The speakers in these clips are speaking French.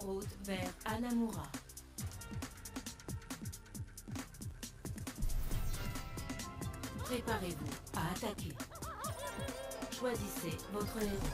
route vers Hanamura. Préparez-vous à attaquer. Choisissez votre héros.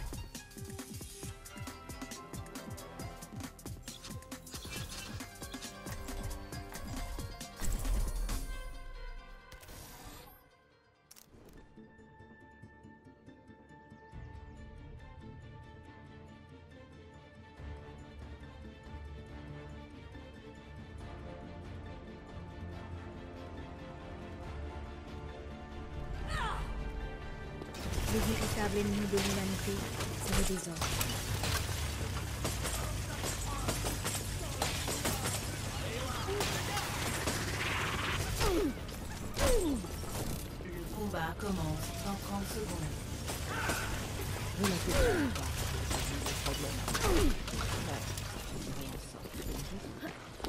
Le véritable ennemi de l'humanité, c'est le désordre. Le combat commence dans 30 secondes. Vous n'inquiétez pas, c'est un problème. Ouais, je dirais en sorte de juste.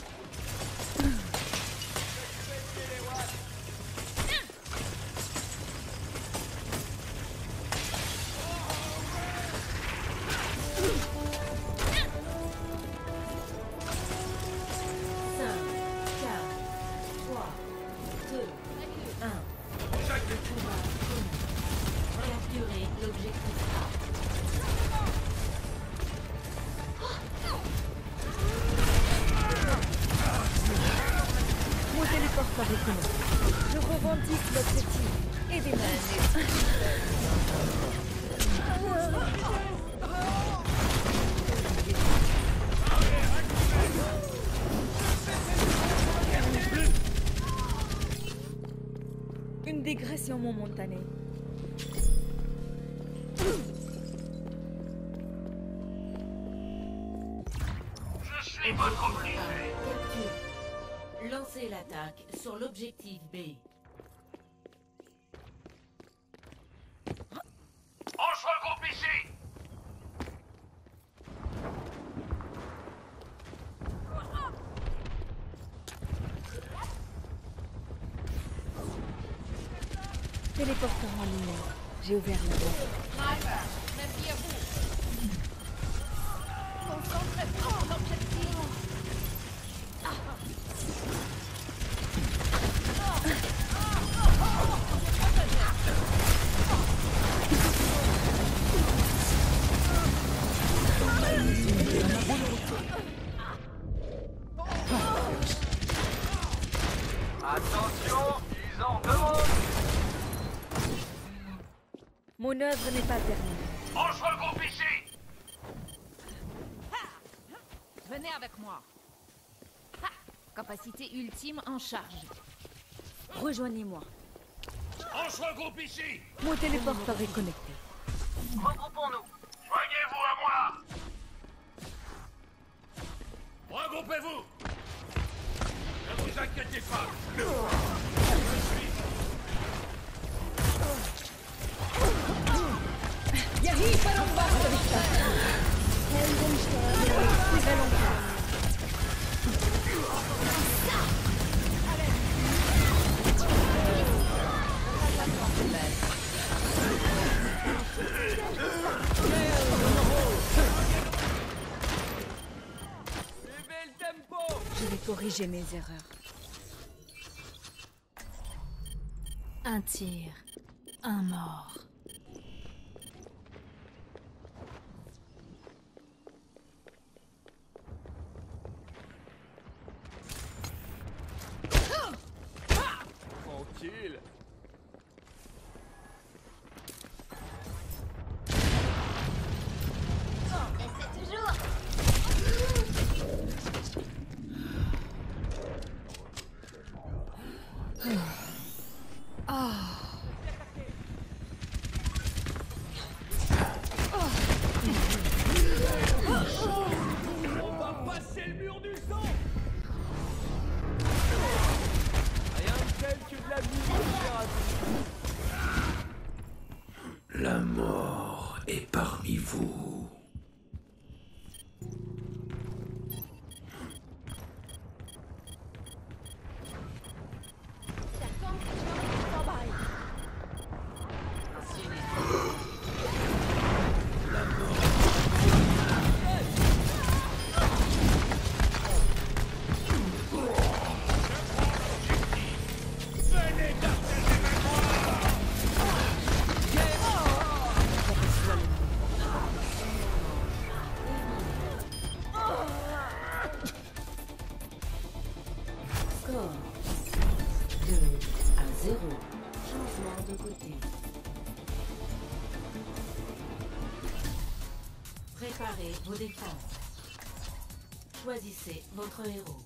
Je revendique l'objectif. Aidez-moi. Une digression momentanée. Je suis votre obligé. Lancez l'attaque sur l'objectif B. On se regroupe ici. Téléporteur en ligne. J'ai ouvert la porte. Merci à vous. Concentrez-vous sur l'objectif. Attention, ils en demandent. Mon œuvre n'est pas terminée. On se regroupe ici. Venez avec moi. Ha! Capacité ultime en charge. Rejoignez-moi. On se regroupe ici. Mon téléporteur est connecté. Regroupons-nous. Joignez-vous à moi. Regroupez-vous. Ne vous inquiétez pas. Je suis. Yahi, parang basta vista. Très longtemps. Je vais corriger mes erreurs. Un tir, un mort. Tranquille. On va passer le mur du sang. Rien de tel que de la vie. La mort est parmi vous. 0. Changement de côté. Préparez vos défenses. Choisissez votre héros.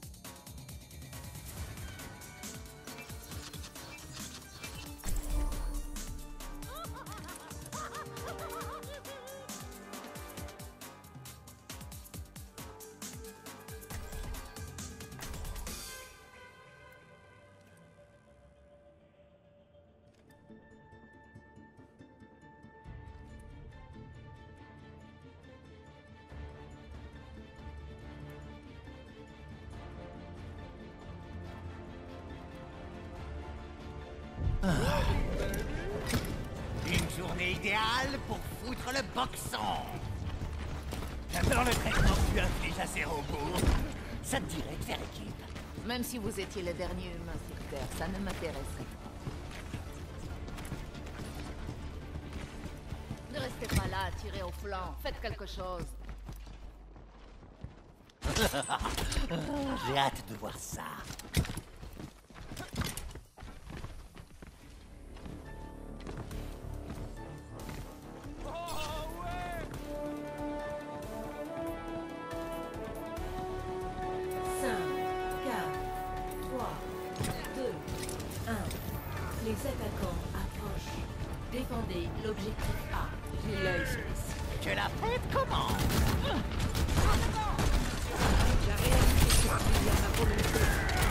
Une journée idéale pour foutre le boxon. J'adore le traitement que tu infliges à ces robots. Ça te dirait de faire équipe? Même si vous étiez le dernier humain sur Terre, ça ne m'intéresserait pas. Ne restez pas là, tirez au flanc. Faites quelque chose. J'ai hâte de voir ça. Les attaquants approchent. Défendez l'objectif A. J'ai l'œil sur les cibles. Que la fête commence. La réalité se plie à ma volonté.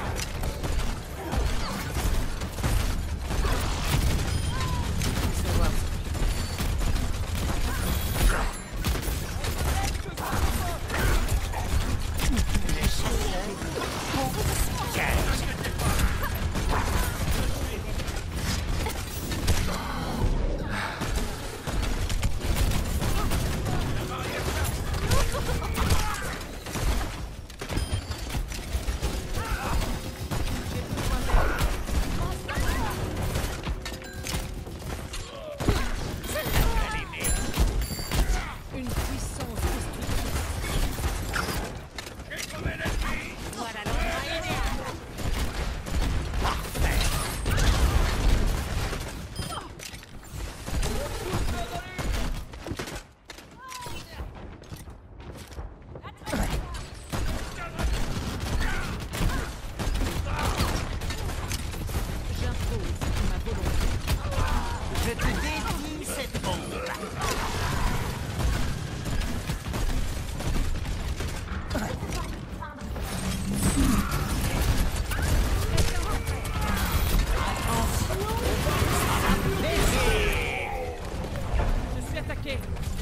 Je te dédie cette bombe. Je suis attaqué.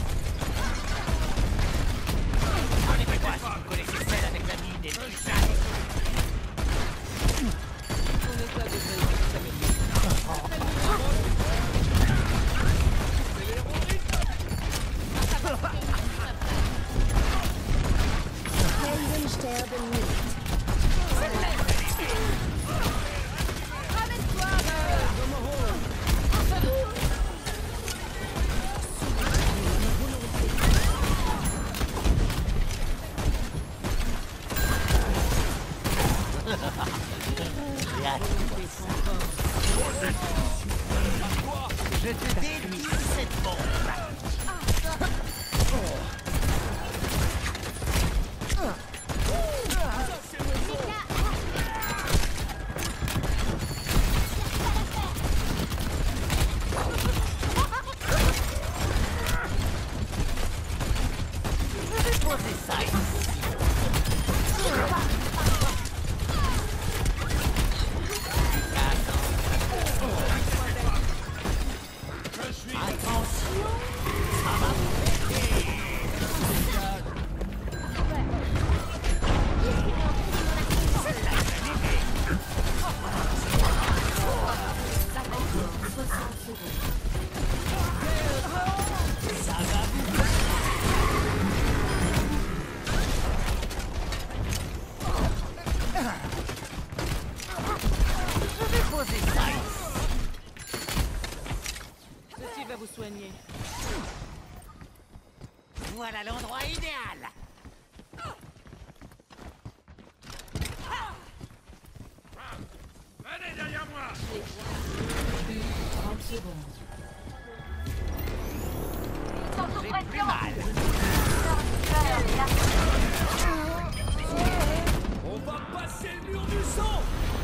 On est quoi si vous connaissez celle avec la mine et le chat? Mon état de veille s'améliore. Helden sterben nicht. J'ai hâte de voir ça. Je te dédie cette bombe. Je vais poser ça ici. Attention, ça va vous péter. Celle-là, je l'ai fait. 60 secondes. Ça va vous Je vais poser ça ici. Ceci va vous soigner. Voilà l'endroit idéal. Venez derrière moi. secondes. J'ai plus mal. On va passer le mur du sang.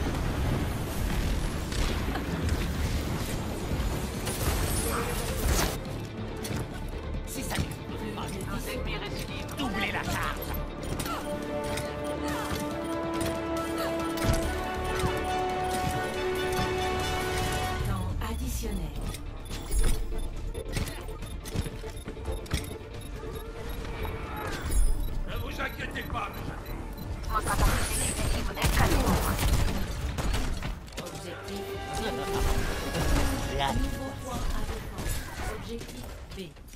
Si ça nos ennemis récidivent, doublez la charge. Temps additionnel. Ne vous inquiétez pas, Objectif Là, nouveau point à défendre. Objectif B.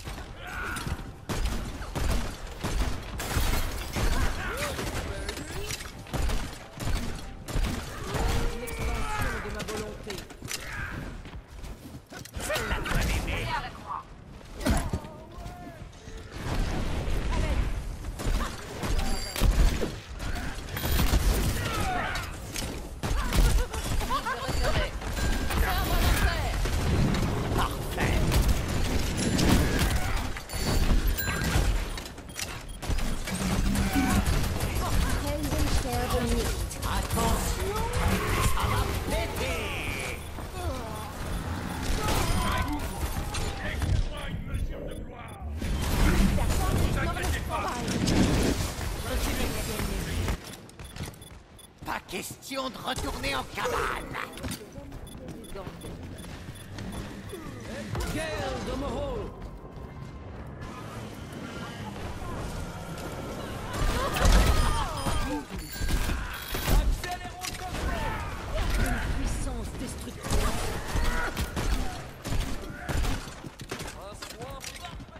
Une extension de ma volonté. celle-là doit m'aimer. Parfait. Attention, ça va péter. Pas question de retourner en cabane. Guerre de Moho. Accélérons le tempo. Puissance destructrice. Un soin parfait.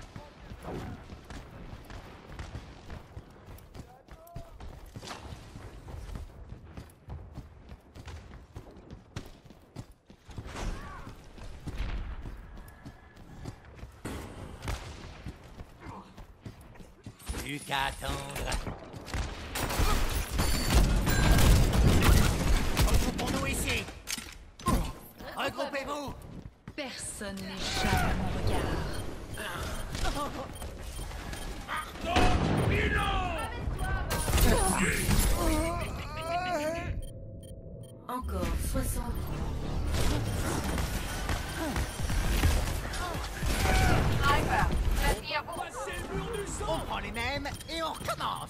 Plus qu'à attendre. Regroupons-nous ici. Regroupez-vous. Personne n'échappe à mon regard. Encore 60. Passer le mur du sang. On prend les mêmes et on recommence.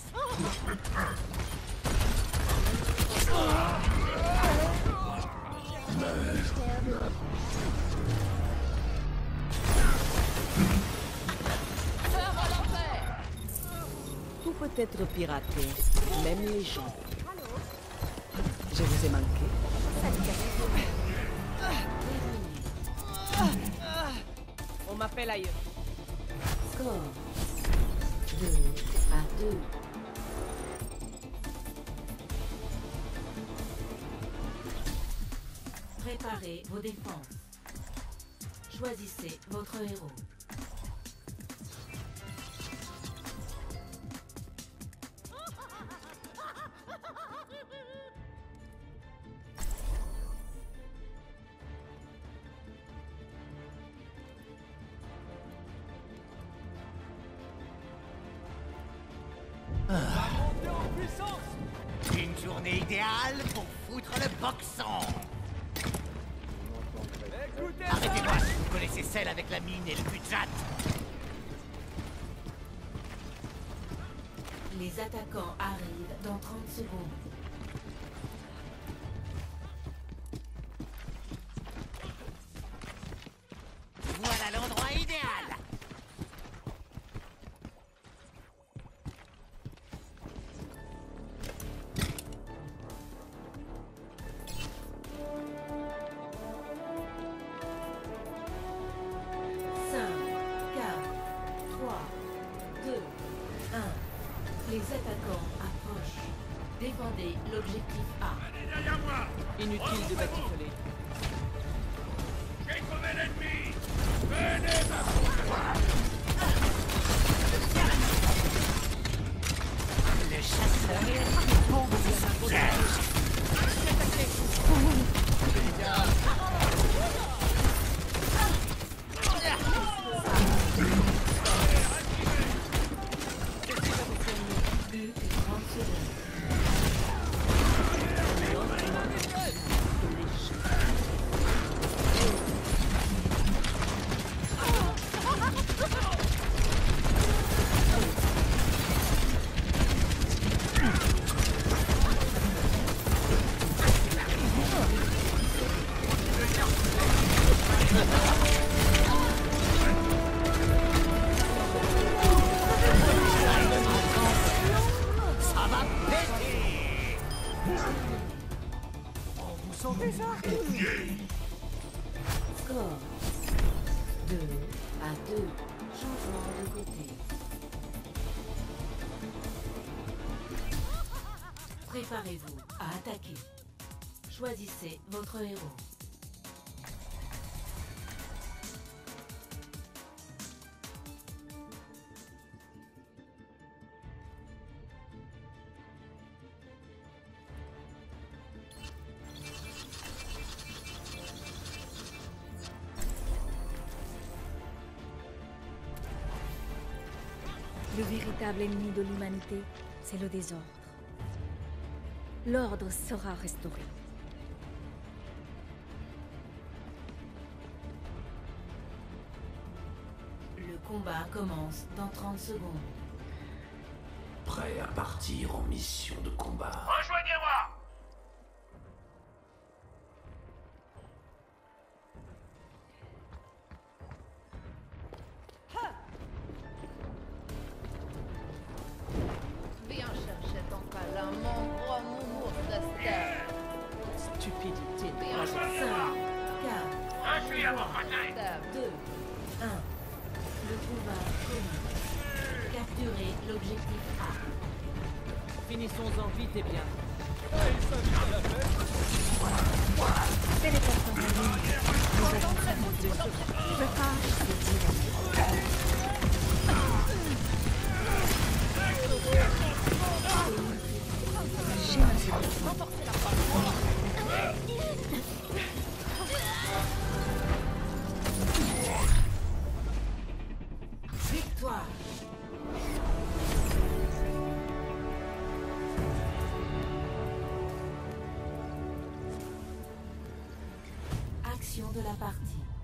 Tout peut être piraté, même les gens. Je vous ai manqué. On m'appelle ailleurs. Score 2 à 2. Préparez vos défenses. Choisissez votre héros. Montez en puissance. Une journée idéale pour foutre le boxon. Écoutez Arrêtez-moi si vous connaissez celle avec la mine et le budget. Les attaquants arrivent dans 30 secondes. Voilà l'endroit idéal. Les attaquants approchent. Défendez l'objectif A. Allez derrière moi. Inutile de batifoler. J'ai trouvé l'ennemi. Venez m'affronter. Le chasseur tombe de sa piège. Vous sentez ça? Score 2 à 2. Changement de côté. Préparez-vous à attaquer. Choisissez votre héros. Le véritable ennemi de l'humanité, c'est le désordre. L'ordre sera restauré. Le combat commence dans 30 secondes. Prêt à partir en mission de combat. Rejoignez-moi! Viens chercher ton câlin, mon gros moumour d'Esther. Stupidité. Viens 5, chercher 4, Je suis à vos côtés! 2, 1. Le combat commence. Capturez l'objectif A. Finissons-en vite et bien. Téléportant en ligne. Nous avons surmonté. Prépare ce tyran. Schéma séquence. Victoire. Action de la partie.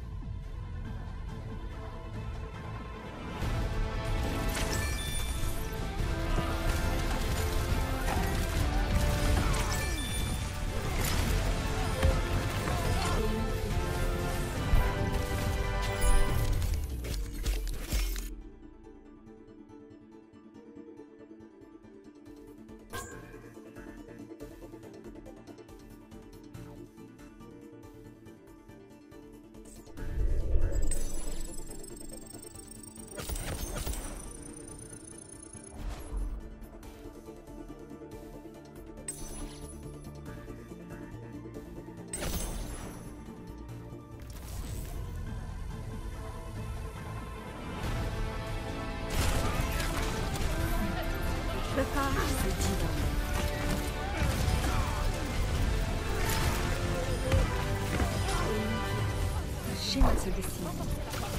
Prépare ce tyran. Un schéma se dessine.